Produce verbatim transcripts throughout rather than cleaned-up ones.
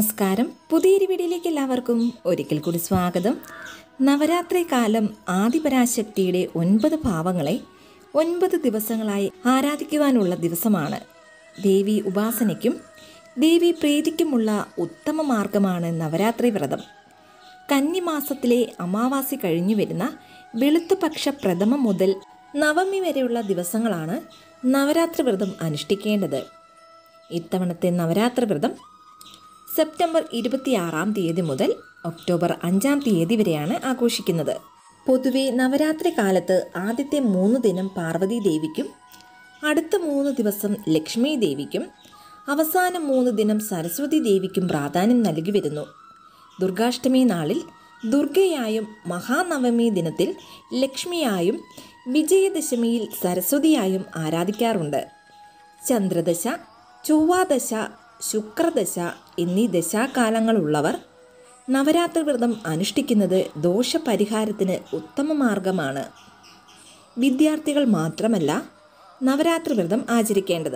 നമസ്കാരം. പുതിയൊരു വീഡിയോയിലേക്ക് എല്ലാവർക്കും ഒരിക്കൽ കൂടി സ്വാഗതം. നവരാത്രി കാലം ആദിപരാശക്തിയുടെ ഒൻപത് ഭാവങ്ങളെ ഒൻപത് ദിവസങ്ങളായി ആരാധിക്കുവാനുള്ള ദിവസമാണ്. ദേവി ഉപാസനയ്ക്കും ദേവി പ്രീതിക്കുമുള്ള ഉത്തമ മാർഗമാണ് നവരാത്രി വ്രതം. കന്നിമാസത്തിലെ അമാവാസി കഴിഞ്ഞു വരുന്ന വെളുത്തുപക്ഷ പ്രഥമം മുതൽ നവമി വരെയുള്ള ദിവസങ്ങളാണ് നവരാത്രി വ്രതം അനുഷ്ഠിക്കേണ്ടത്. ഇത്തവണത്തെ നവരാത്രി വ്രതം സെപ്റ്റംബർ ഇരുപത്തിയാറാം തീയതി മുതൽ ഒക്ടോബർ അഞ്ചാം തീയതി വരെയാണ് ആഘോഷിക്കുന്നത്. പൊതുവെ നവരാത്രി കാലത്ത് ആദ്യത്തെ മൂന്ന് ദിനം പാർവതി ദേവിക്കും, അടുത്ത മൂന്ന് ദിവസം ലക്ഷ്മി ദേവിക്കും, അവസാന മൂന്ന് ദിനം സരസ്വതി ദേവിക്കും പ്രാധാന്യം നൽകി വരുന്നു. ദുർഗാഷ്ടമി നാളിൽ ദുർഗയായും, മഹാനവമി ദിനത്തിൽ ലക്ഷ്മിയായും, വിജയദശമിയിൽ സരസ്വതിയായും ആരാധിക്കാറുണ്ട്. ചന്ദ്രദശ, ചൊവ്വാദശ, ശുക്രദശ എന്നീ ദശാകാലങ്ങളുള്ളവർ നവരാത്രി വ്രതം അനുഷ്ഠിക്കുന്നത് ദോഷപരിഹാരത്തിന് ഉത്തമ മാർഗമാണ്. വിദ്യാർത്ഥികൾ മാത്രമല്ല നവരാത്രി വ്രതം ആചരിക്കേണ്ടത്.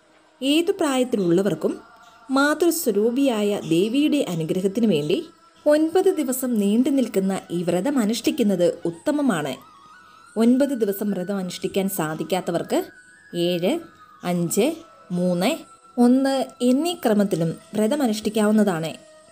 ഏതു പ്രായത്തിലുള്ളവർക്കും മാതൃസ്വരൂപിയായ ദേവിയുടെ അനുഗ്രഹത്തിനു വേണ്ടി ഒൻപത് ദിവസം നീണ്ടു നിൽക്കുന്ന ഈ വ്രതം അനുഷ്ഠിക്കുന്നത് ഉത്തമമാണ്. ഒൻപത് ദിവസം വ്രതം അനുഷ്ഠിക്കാൻ സാധിക്കാത്തവർക്ക് ഏഴ്, അഞ്ച്, മൂന്ന്, ഒന്ന് എന്നീ ക്രമത്തിലും വ്രതം അനുഷ്ഠിക്കാവുന്നതാണ്.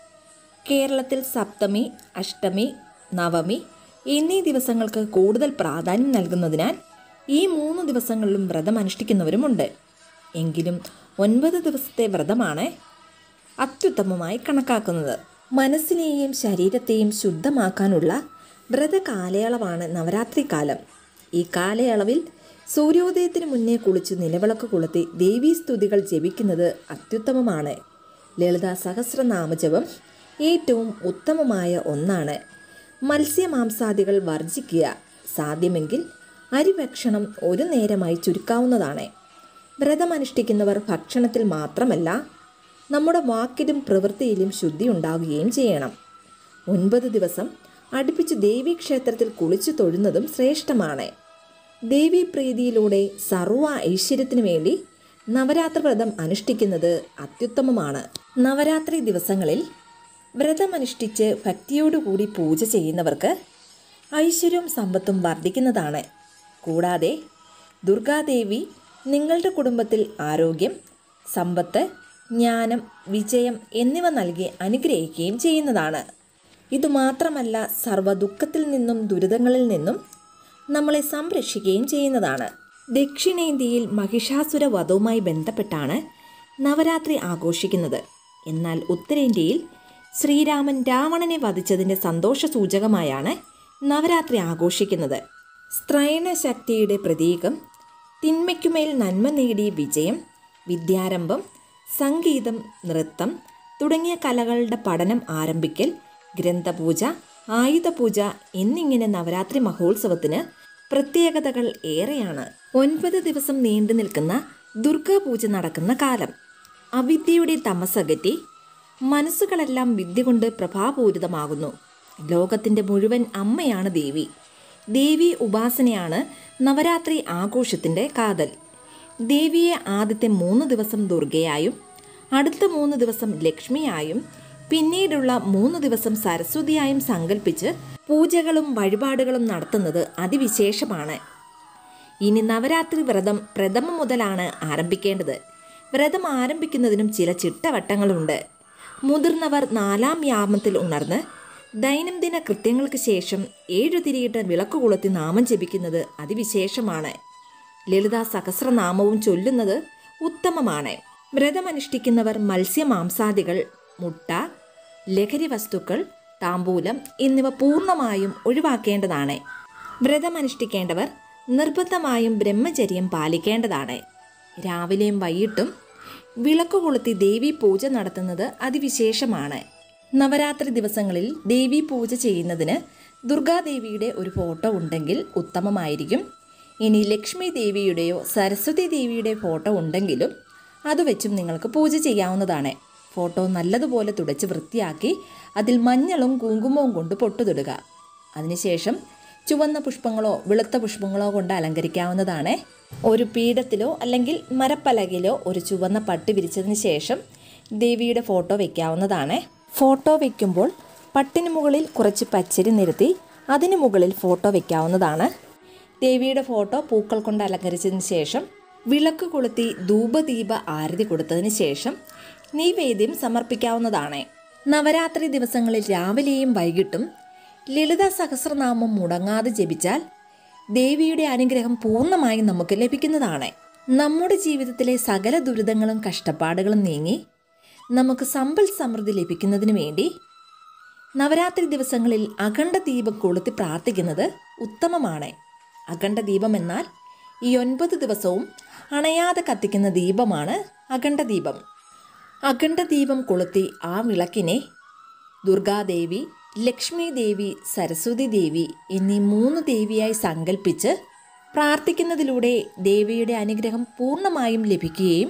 കേരളത്തിൽ സപ്തമി, അഷ്ടമി, നവമി എന്നീ ദിവസങ്ങൾക്ക് കൂടുതൽ പ്രാധാന്യം നൽകുന്നതിനാൽ ഈ മൂന്ന് ദിവസങ്ങളിലും വ്രതം അനുഷ്ഠിക്കുന്നവരുമുണ്ട്. എങ്കിലും ഒൻപത് ദിവസത്തെ വ്രതമാണ് അത്യുത്തമമായി കണക്കാക്കുന്നത്. മനസ്സിനെയും ശരീരത്തെയും ശുദ്ധമാക്കാനുള്ള വ്രത കാലയളവാണ് നവരാത്രി കാലം. ഈ കാലയളവിൽ സൂര്യോദയത്തിന് മുന്നേ കുളിച്ച് നിലവിളക്ക് കൊളുത്തി ദേവീസ്തുതികൾ ജപിക്കുന്നത് അത്യുത്തമമാണ്. ലളിതാ സഹസ്രനാമജപം ഏറ്റവും ഉത്തമമായ ഒന്നാണ്. മത്സ്യമാംസാദികൾ വർജിക്കുക. സാധ്യമെങ്കിൽ അരിഭക്ഷണം ഒരു നേരമായി ചുരുക്കാവുന്നതാണ്. വ്രതമനുഷ്ഠിക്കുന്നവർ ഭക്ഷണത്തിൽ മാത്രമല്ല നമ്മുടെ വാക്കിലും പ്രവൃത്തിയിലും ശുദ്ധി ഉണ്ടാകുകയും ചെയ്യണം. ഒൻപത് ദിവസം അടുപ്പിച്ച് ദേവീക്ഷേത്രത്തിൽ കുളിച്ചു തൊഴുന്നതും ശ്രേഷ്ഠമാണ്. ദേവീപ്രീതിയിലൂടെ സർവ്വ ഐശ്വര്യത്തിനു വേണ്ടി നവരാത്രി വ്രതം അനുഷ്ഠിക്കുന്നത് അത്യുത്തമമാണ്. നവരാത്രി ദിവസങ്ങളിൽ വ്രതമനുഷ്ഠിച്ച് ഭക്തിയോടുകൂടി പൂജ ചെയ്യുന്നവർക്ക് ഐശ്വര്യവും സമ്പത്തും വർദ്ധിക്കുന്നതാണ്. കൂടാതെ ദുർഗാദേവി നിങ്ങളുടെ കുടുംബത്തിൽ ആരോഗ്യം, സമ്പത്ത്, ജ്ഞാനം, വിജയം എന്നിവ നൽകി അനുഗ്രഹിക്കുകയും ചെയ്യുന്നതാണ്. ഇതുമാത്രമല്ല സർവ്വ ദുഃഖത്തിൽ നിന്നും ദുരിതങ്ങളിൽ നിന്നും നമ്മളെ സംരക്ഷിക്കുകയും ചെയ്യുന്നതാണ്. ദക്ഷിണേന്ത്യയിൽ മഹിഷാസുര വധവുമായി ബന്ധപ്പെട്ടാണ് നവരാത്രി ആഘോഷിക്കുന്നത്. എന്നാൽ ഉത്തരേന്ത്യയിൽ ശ്രീരാമൻ രാവണനെ വധിച്ചതിൻ്റെ സന്തോഷ സൂചകമായാണ് നവരാത്രി ആഘോഷിക്കുന്നത്. സ്ത്രൈണ ശക്തിയുടെ പ്രതീകം, തിന്മയ്ക്കുമേൽ നന്മ നേടിയ വിജയം, വിദ്യാരംഭം, സംഗീതം, നൃത്തം തുടങ്ങിയ കലകളുടെ പഠനം ആരംഭിക്കൽ, ഗ്രന്ഥപൂജ, ആയുധപൂജ എന്നിങ്ങനെ നവരാത്രി മഹോത്സവത്തിന് പ്രത്യേകതകൾ ഏറെയാണ്. ഒൻപത് ദിവസം നീണ്ടു നിൽക്കുന്ന ദുർഗാപൂജ നടക്കുന്ന കാലം. അവിദ്യയുടെ തമസകറ്റി മനസ്സുകളെല്ലാം വിദ്യ കൊണ്ട് പ്രഭാപൂരിതമാകുന്നു. ലോകത്തിൻ്റെ മുഴുവൻ അമ്മയാണ് ദേവി. ദേവി ഉപാസനയാണ് നവരാത്രി ആഘോഷത്തിൻ്റെ കാതൽ. ദേവിയെ ആദ്യത്തെ മൂന്ന് ദിവസം ദുർഗയായും, അടുത്ത മൂന്ന് ദിവസം ലക്ഷ്മിയായും, പിന്നീടുള്ള മൂന്ന് ദിവസം സരസ്വതിയായും സങ്കല്പിച്ച് പൂജകളും വഴിപാടുകളും നടത്തുന്നത് അതിവിശേഷമാണ്. ഇനി നവരാത്രി വ്രതം പ്രഥമം മുതലാണ് ആരംഭിക്കേണ്ടത്. വ്രതം ആരംഭിക്കുന്നതിനും ചില ചിട്ടവട്ടങ്ങളുണ്ട്. മുതിർന്നവർ നാലാം യാമത്തിൽ ഉണർന്ന് ദൈനംദിന കൃത്യങ്ങൾക്ക് ശേഷം ഏഴു തിരിയിട്ട് വിളക്ക് കൊളുത്തി നാമം ജപിക്കുന്നത് അതിവിശേഷമാണ്. ലളിതാ സഹസ്രനാമവും ചൊല്ലുന്നത് ഉത്തമമാണ്. വ്രതമനുഷ്ഠിക്കുന്നവർ മത്സ്യമാംസാദികൾ, മുട്ട, ലഹരി വസ്തുക്കൾ, താമ്പൂലം എന്നിവ പൂർണ്ണമായും ഒഴിവാക്കേണ്ടതാണ്. വ്രതമനുഷ്ഠിക്കേണ്ടവർ നിർബന്ധമായും ബ്രഹ്മചര്യം പാലിക്കേണ്ടതാണ്. രാവിലെയും വൈകിട്ടും വിളക്ക് കൊളുത്തി ദേവീ പൂജ നടത്തുന്നത് അതിവിശേഷമാണ്. നവരാത്രി ദിവസങ്ങളിൽ ദേവീ പൂജ ചെയ്യുന്നതിന് ദുർഗാദേവിയുടെ ഒരു ഫോട്ടോ ഉണ്ടെങ്കിൽ ഉത്തമമായിരിക്കും. ഇനി ലക്ഷ്മി ദേവിയുടെയോ സരസ്വതി ദേവിയുടെ ഫോട്ടോ ഉണ്ടെങ്കിലും അതുവെച്ചും നിങ്ങൾക്ക് പൂജ ചെയ്യാവുന്നതാണ്. ഫോട്ടോ നല്ലതുപോലെ തുടച്ച് വൃത്തിയാക്കി അതിൽ മഞ്ഞളും കുങ്കുമവും കൊണ്ട് പൊട്ടുതൊടുക. അതിനുശേഷം ചുവന്ന പുഷ്പങ്ങളോ വെളുത്ത പുഷ്പങ്ങളോ കൊണ്ട് അലങ്കരിക്കാവുന്നതാണ്. ഒരു പീഠത്തിലോ അല്ലെങ്കിൽ മരപ്പലകയിലോ ഒരു ചുവന്ന പട്ട് വിരിച്ചതിന് ശേഷം ദേവിയുടെ ഫോട്ടോ വയ്ക്കാവുന്നതാണ്. ഫോട്ടോ വയ്ക്കുമ്പോൾ പട്ടിന് മുകളിൽ കുറച്ച് പച്ചരി നിരത്തി അതിന് മുകളിൽ ഫോട്ടോ വയ്ക്കാവുന്നതാണ്. ദേവിയുടെ ഫോട്ടോ പൂക്കൾ കൊണ്ട് അലങ്കരിച്ചതിന് ശേഷം വിളക്ക് കൊളുത്തി ധൂപദീപ ആരതി കൊടുത്തതിന് ശേഷം നൈവേദ്യം സമർപ്പിക്കാവുന്നതാണ്. നവരാത്രി ദിവസങ്ങളിൽ രാവിലെയും വൈകിട്ടും ലളിത സഹസ്രനാമം മുടങ്ങാതെ ജപിച്ചാൽ ദേവിയുടെ അനുഗ്രഹം പൂർണ്ണമായും നമുക്ക് ലഭിക്കുന്നതാണ്. നമ്മുടെ ജീവിതത്തിലെ സകല ദുരിതങ്ങളും കഷ്ടപ്പാടുകളും നീങ്ങി നമുക്ക് സമ്പൽ സമൃദ്ധി ലഭിക്കുന്നതിന് വേണ്ടി നവരാത്രി ദിവസങ്ങളിൽ അഖണ്ഡ ദീപം കൊളുത്തി പ്രാർത്ഥിക്കുന്നത് ഉത്തമമാണ്. അഖണ്ഡ ദീപം എന്നാൽ ഈ ഒൻപത് ദിവസവും അണയാതെ കത്തിക്കുന്ന ദീപമാണ് അഖണ്ഡ ദീപം. അഖണ്ഡ ദീപം കൊളുത്തി ആ വിളക്കിനെ ദുർഗാദേവി, ലക്ഷ്മി ദേവി, സരസ്വതി ദേവി എന്നീ മൂന്ന് ദേവിയായി സങ്കല്പിച്ച് പ്രാർത്ഥിക്കുന്നതിലൂടെ ദേവിയുടെ അനുഗ്രഹം പൂർണ്ണമായും ലഭിക്കുകയും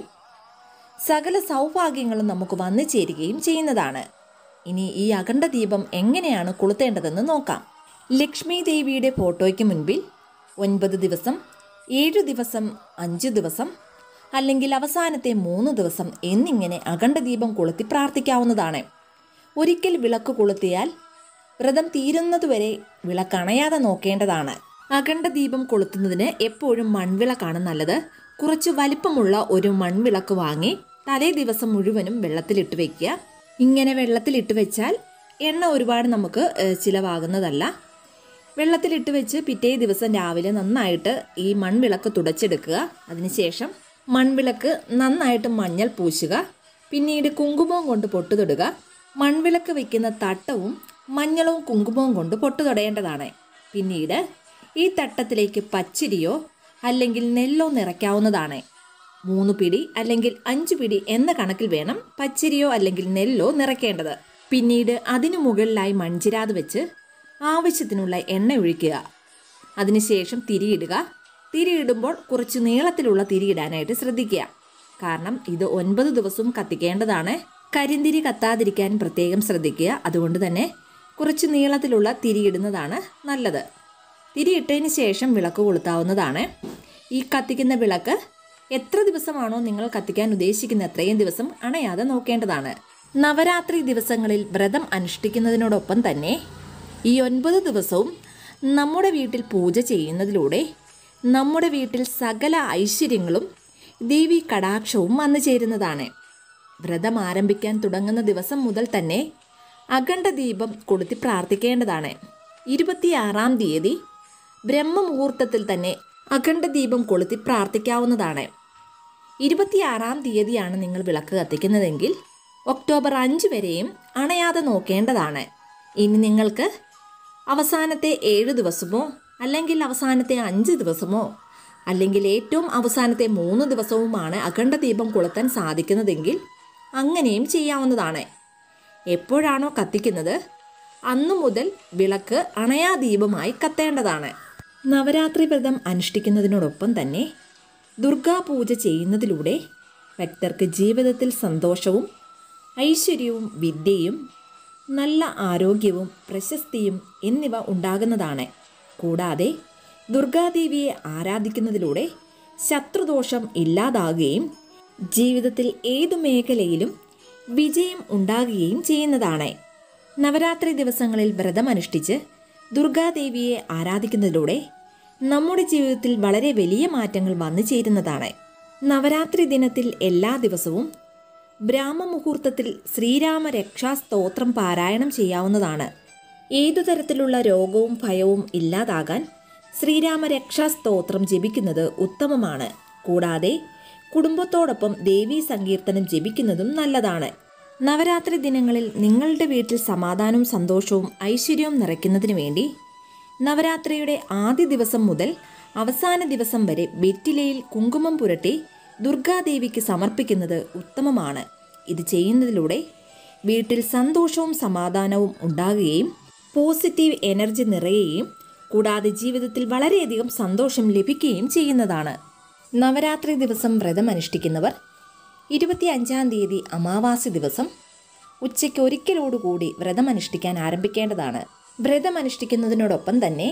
സകല സൗഭാഗ്യങ്ങളും നമുക്ക് വന്നു ചേരുകയും ചെയ്യുന്നതാണ്. ഇനി ഈ അഖണ്ഡ ദീപം എങ്ങനെയാണ് കൊളുത്തേണ്ടതെന്ന് നോക്കാം. ലക്ഷ്മി ദേവിയുടെ ഫോട്ടോയ്ക്ക് മുൻപിൽ ഒൻപത് ദിവസം, ഏഴു ദിവസം, അഞ്ച് ദിവസം അല്ലെങ്കിൽ അവസാനത്തെ മൂന്ന് ദിവസം എന്നിങ്ങനെ അഖണ്ഡ ദീപം കൊളുത്തി പ്രാർത്ഥിക്കാവുന്നതാണ്. ഒരിക്കൽ വിളക്ക് കൊളുത്തിയാൽ വ്രതം തീരുന്നതുവരെ വിളക്കണയാതെ നോക്കേണ്ടതാണ്. അഖണ്ഡ ദീപം കൊളുത്തുന്നതിന് എപ്പോഴും മൺവിളക്കാണ് നല്ലത്. കുറച്ച് വലിപ്പമുള്ള ഒരു മൺവിളക്ക് വാങ്ങി തലേ ദിവസം മുഴുവനും വെള്ളത്തിലിട്ട് വയ്ക്കുക. ഇങ്ങനെ വെള്ളത്തിലിട്ട് വെച്ചാൽ എണ്ണ ഒരുപാട് നമുക്ക് ചിലവാകുന്നതല്ല. വെള്ളത്തിലിട്ട് വെച്ച് പിറ്റേ ദിവസം രാവിലെ നന്നായിട്ട് ഈ മൺവിളക്ക് തുടച്ചെടുക്കുക. അതിനുശേഷം മൺവിളക്ക് നന്നായിട്ട് മഞ്ഞൾ പൂശുക. പിന്നീട് കുങ്കുമവും കൊണ്ട് പൊട്ടു തൊടുക. മൺവിളക്ക് വയ്ക്കുന്ന തട്ടവും മഞ്ഞളും കുങ്കുമവും കൊണ്ട് പൊട്ടു തൊടേണ്ടതാണ്. പിന്നീട് ഈ തട്ടത്തിലേക്ക് പച്ചരിയോ അല്ലെങ്കിൽ നെല്ലോ നിറയ്ക്കാവുന്നതാണ്. മൂന്ന് പിടി അല്ലെങ്കിൽ അഞ്ച് പിടി എന്ന കണക്കിൽ വേണം പച്ചരിയോ അല്ലെങ്കിൽ നെല്ലോ നിറയ്ക്കേണ്ടത്. പിന്നീട് അതിനു മുകളിലായി മൺചിരാത് വെച്ച് ആവശ്യത്തിനുള്ള എണ്ണ ഒഴിക്കുക. അതിനുശേഷം തിരിയിടുക. തിരിയിടുമ്പോൾ കുറച്ച് നീളത്തിലുള്ള തിരിയിടാനായിട്ട് ശ്രദ്ധിക്കുക. കാരണം ഇത് ഒൻപത് ദിവസവും കത്തിക്കേണ്ടതാണ്. കരിന്തിരി കത്താതിരിക്കാൻ പ്രത്യേകം ശ്രദ്ധിക്കുക. അതുകൊണ്ട് തന്നെ കുറച്ച് നീളത്തിലുള്ള തിരിയിടുന്നതാണ് നല്ലത്. തിരിയിട്ടതിന് ശേഷം വിളക്ക് കൊളുത്താവുന്നതാണ്. ഈ കത്തിക്കുന്ന വിളക്ക് എത്ര ദിവസമാണോ നിങ്ങൾ കത്തിക്കാൻ ഉദ്ദേശിക്കുന്ന അത്രയും ദിവസം അണയാതെ നോക്കേണ്ടതാണ്. നവരാത്രി ദിവസങ്ങളിൽ വ്രതം അനുഷ്ഠിക്കുന്നതിനോടൊപ്പം തന്നെ ഈ ഒൻപത് ദിവസവും നമ്മുടെ വീട്ടിൽ പൂജ ചെയ്യുന്നതിലൂടെ നമ്മുടെ വീട്ടിൽ സകല ഐശ്വര്യങ്ങളും ദേവി കടാക്ഷവും വന്നു ചേരുന്നതാണ്. വ്രതം ആരംഭിക്കാൻ തുടങ്ങുന്ന ദിവസം മുതൽ തന്നെ അഖണ്ഡ ദീപം കൊളുത്തി പ്രാർത്ഥിക്കേണ്ടതാണ്. ഇരുപത്തിയാറാം തീയതി ബ്രഹ്മമുഹൂർത്തത്തിൽ തന്നെ അഖണ്ഡ ദീപം കൊളുത്തി പ്രാർത്ഥിക്കാവുന്നതാണ്. ഇരുപത്തിയാറാം തീയതിയാണ് നിങ്ങൾ വിളക്ക് കത്തിക്കുന്നതെങ്കിൽ ഒക്ടോബർ അഞ്ച് വരെയും അണയാതെ നോക്കേണ്ടതാണ്. ഇനി നിങ്ങൾക്ക് അവസാനത്തെ ഏഴ് ദിവസമോ അല്ലെങ്കിൽ അവസാനത്തെ അഞ്ച് ദിവസമോ അല്ലെങ്കിൽ ഏറ്റവും അവസാനത്തെ മൂന്ന് ദിവസവുമാണ് അഖണ്ഡ ദീപം കൊളുത്താൻ സാധിക്കുന്നതെങ്കിൽ അങ്ങനെയും ചെയ്യാവുന്നതാണ്. എപ്പോഴാണോ കത്തിക്കുന്നത് അന്നു മുതൽ വിളക്ക് അണയാ ദീപമായി കത്തേണ്ടതാണ്. നവരാത്രി വ്രതം അനുഷ്ഠിക്കുന്നതിനോടൊപ്പം തന്നെ ദുർഗാ പൂജ ചെയ്യുന്നതിലൂടെ ഭക്തർക്ക് ജീവിതത്തിൽ സന്തോഷവും ഐശ്വര്യവും വിദ്യയും നല്ല ആരോഗ്യവും പ്രശസ്തിയും എന്നിവ ഉണ്ടാകുന്നതാണ്. കൂടാതെ ദുർഗാദേവിയെ ആരാധിക്കുന്നതിലൂടെ ശത്രുദോഷം ഇല്ലാതാകുകയും ജീവിതത്തിൽ ഏതു മേഖലയിലും വിജയം ഉണ്ടാകുകയും ചെയ്യുന്നതാണ്. നവരാത്രി ദിവസങ്ങളിൽ വ്രതമനുഷ്ഠിച്ച് ദുർഗാദേവിയെ ആരാധിക്കുന്നതിലൂടെ നമ്മുടെ ജീവിതത്തിൽ വളരെ വലിയ മാറ്റങ്ങൾ വന്നു ചേരുന്നതാണ്. നവരാത്രി ദിനത്തിൽ എല്ലാ ദിവസവും ബ്രാഹ്മമുഹൂർത്തത്തിൽ ശ്രീരാമ രക്ഷാസ്തോത്രം പാരായണം ചെയ്യാവുന്നതാണ്. ഏതു തരത്തിലുള്ള രോഗവും ഭയവും ഇല്ലാതാകാൻ ശ്രീരാമ രക്ഷാസ്തോത്രം ജപിക്കുന്നത് ഉത്തമമാണ്. കൂടാതെ കുടുംബത്തോടൊപ്പം ദേവീ സങ്കീർത്തനം ജപിക്കുന്നതും നല്ലതാണ്. നവരാത്രി ദിനങ്ങളിൽ നിങ്ങളുടെ വീട്ടിൽ സമാധാനവും സന്തോഷവും ഐശ്വര്യവും നിറയ്ക്കുന്നതിന് വേണ്ടി നവരാത്രിയുടെ ആദ്യ ദിവസം മുതൽ അവസാന ദിവസം വരെ വെറ്റിലയിൽ കുങ്കുമം പുരട്ടി ദുർഗാദേവിക്ക് സമർപ്പിക്കുന്നത് ഉത്തമമാണ്. ഇത് ചെയ്യുന്നതിലൂടെ വീട്ടിൽ സന്തോഷവും സമാധാനവും ഉണ്ടാകുകയും പോസിറ്റീവ് എനർജി നിറയുകയും കൂടാതെ ജീവിതത്തിൽ വളരെയധികം സന്തോഷം ലഭിക്കുകയും ചെയ്യുന്നതാണ്. നവരാത്രി ദിവസം വ്രതം അനുഷ്ഠിക്കുന്നവർ ഇരുപത്തി അഞ്ചാം തീയതി അമാവാസി ദിവസം ഉച്ചയ്ക്ക് ഒരിക്കലോടുകൂടി വ്രതം അനുഷ്ഠിക്കാൻ ആരംഭിക്കേണ്ടതാണ്. വ്രതം അനുഷ്ഠിക്കുന്നതിനോടൊപ്പം തന്നെ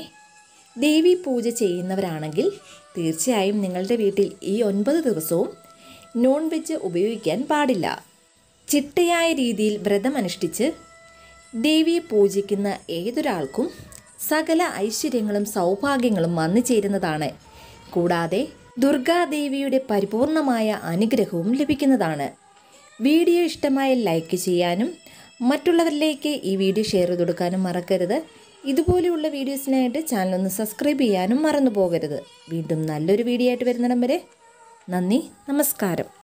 ദേവി പൂജ ചെയ്യുന്നവരാണെങ്കിൽ തീർച്ചയായും നിങ്ങളുടെ വീട്ടിൽ ഈ ഒൻപത് ദിവസവും നോൺ വെജ് ഉപയോഗിക്കാൻ പാടില്ല. ചിട്ടയായ രീതിയിൽ വ്രതമനുഷ്ഠിച്ച് ദേവിയെ പൂജിക്കുന്ന ഏതൊരാൾക്കും സകല ഐശ്വര്യങ്ങളും സൗഭാഗ്യങ്ങളും വന്നു ചേരുന്നതാണ്. കൂടാതെ ദുർഗാദേവിയുടെ പരിപൂർണമായ അനുഗ്രഹവും ലഭിക്കുന്നതാണ്. വീഡിയോ ഇഷ്ടമായ ലൈക്ക് ചെയ്യാനും മറ്റുള്ളവരിലേക്ക് ഈ വീഡിയോ ഷെയർ ചെയ്ത് കൊടുക്കാനും മറക്കരുത്. ഇതുപോലെയുള്ള വീഡിയോസിനായിട്ട് ചാനൽ ഒന്ന് സബ്സ്ക്രൈബ് ചെയ്യാനും മറന്നു പോകരുത്. വീണ്ടും നല്ലൊരു വീഡിയോ ആയിട്ട് വരുന്നിടം വരെ നന്ദി, നമസ്കാരം.